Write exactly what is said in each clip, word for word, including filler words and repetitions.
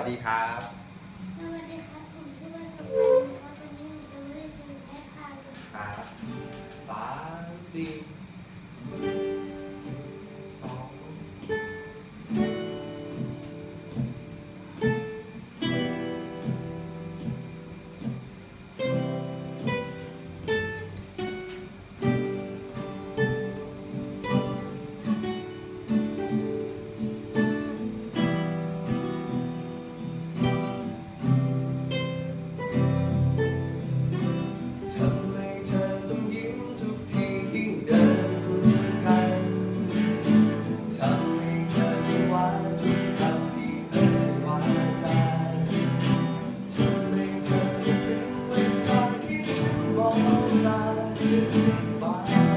ดีครับสวัสดีครับผมชื่อว่าชมพูครับวันนี้ผมจะเล่นเป็นแอปพาเลยครับสามสี่สองทำไมเธอต้องยิ้มทุกทีที่เดินสู่กันทำให้เธอต้องหวานทุกคำที่เอ่ยวาจาทำให้เธอได้ซึ้งเวลาที่ฉันมองตาฉันจะฟ้า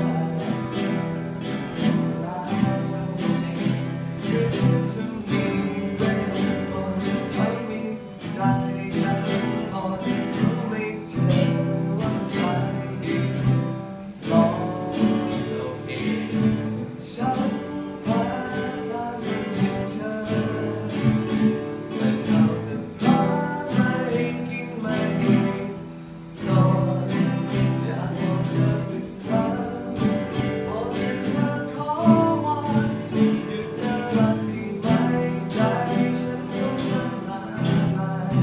ลาเจ้าเองคือเธอมีเวทมนต์ไม่มีใจฉันอ่อนรู้ไหมเธอว่าใครลองโอเคฉันพาเธอไปเห็นเธอแต่เราจะพาไม่กินไม่นอนอยากบอกเธอสักครั้งบอกฉันว่าขอวอนหยุดน่ารักดีไหมใจฉันต้องละลาย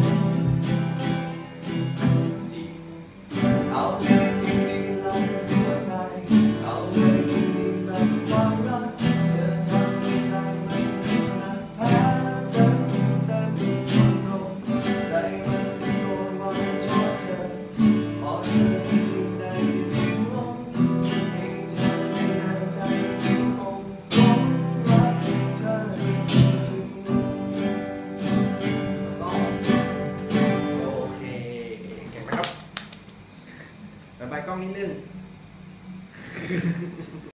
เอาเลยที่มีรักหัวใจเอาเลยที่มีรักความรักเธอทำให้ใจมันหนักแพ้ดันดันลงใจมันโกรธว่าชอบเธอพอเธอที่ถึงได้ยินลงให้เธอได้ใจที่คงคงรักเธอจริงๆแล้วก็โอเคเก่งไหมครับ บ๊ายบายกล้องนิดนึง